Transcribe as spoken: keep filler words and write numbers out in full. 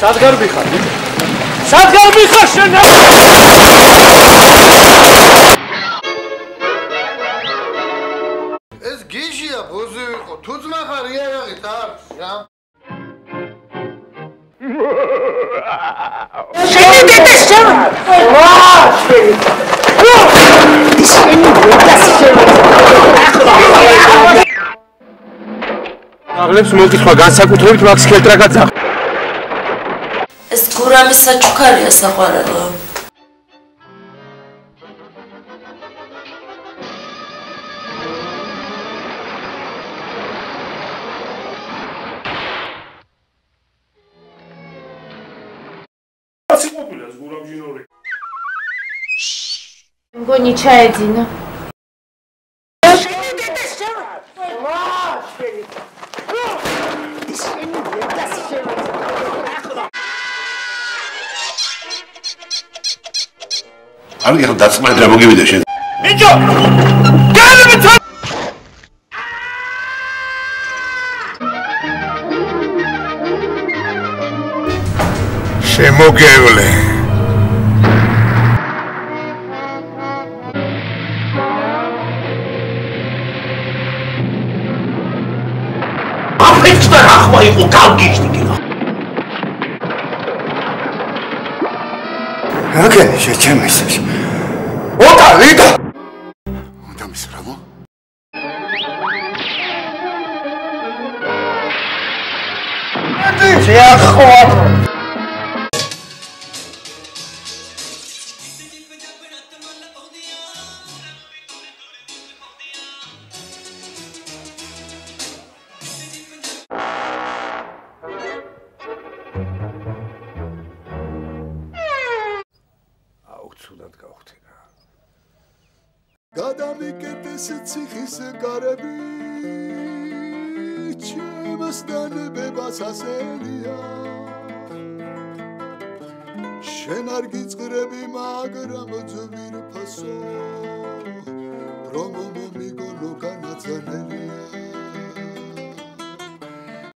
სად გარბიხარ? სად გარბიხარ შენ? ეს გიჟია ბოზი იყო, თუ ძმა ხარ იარაღით აქვს რა. შენი დედა შენ. ვა, შენი. შენი დედა შენ. აღლებს მოკითხვა განსაკუთრებით მაქს ხელტრაკაც ახ. ეს გურამის საჩუქარია საყვარელო. სიყვარულს გურამჟინორი. მგონი ჩაეძინა. არ გიხარ დაწმადა რა მოგივიდა შენ. მიჯო! გალები თან! შემოგევლე. აფეჭდა ახლა იყო გავგიშდი. Okay, შეჩემისებს. ოკა, ლიდა. უნდა მისრავო? ერთი შეახო. უცუდად გავხტინა. გადამიკეტეს ციხის გარები ჩემსთან ბებასასელია შენ არ გიწყრები მაგრამ ძვირფასო რომ მომიგონო განაცხადია